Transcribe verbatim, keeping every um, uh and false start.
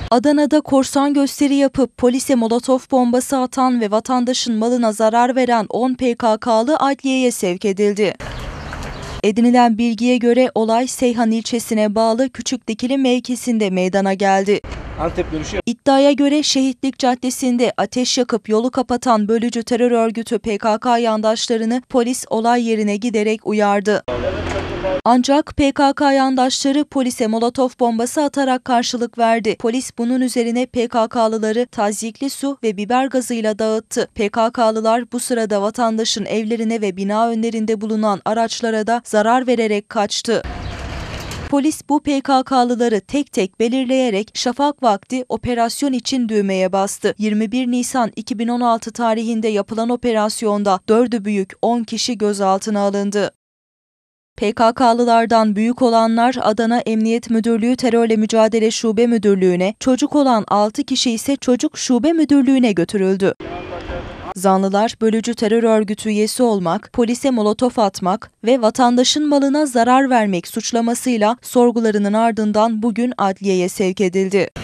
Adana'da korsan gösteri yapıp polise molotof bombası atan ve vatandaşın malına zarar veren on P K K'lı adliyeye sevk edildi. Edinilen bilgiye göre olay Seyhan ilçesine bağlı Küçükdikili mevkisinde meydana geldi. Antep dönüşü. İddiaya göre Şehitlik Caddesi'nde ateş yakıp yolu kapatan bölücü terör örgütü P K K yandaşlarını polis olay yerine giderek uyardı. Ancak P K K yandaşları polise molotof bombası atarak karşılık verdi. Polis bunun üzerine P K K'lıları tazyikli su ve biber gazıyla dağıttı. P K K'lılar bu sırada vatandaşın evlerine ve bina önlerinde bulunan araçlara da zarar vererek kaçtı. Polis bu P K K'lıları tek tek belirleyerek şafak vakti operasyon için düğmeye bastı. yirmi bir Nisan iki bin on altı tarihinde yapılan operasyonda dördü büyük on kişi gözaltına alındı. P K K'lılardan büyük olanlar Adana Emniyet Müdürlüğü Terörle Mücadele Şube Müdürlüğü'ne, çocuk olan altı kişi ise Çocuk Şube Müdürlüğü'ne götürüldü. Zanlılar bölücü terör örgütü üyesi olmak, polise molotof atmak ve vatandaşın malına zarar vermek suçlamasıyla sorgularının ardından bugün adliyeye sevk edildi.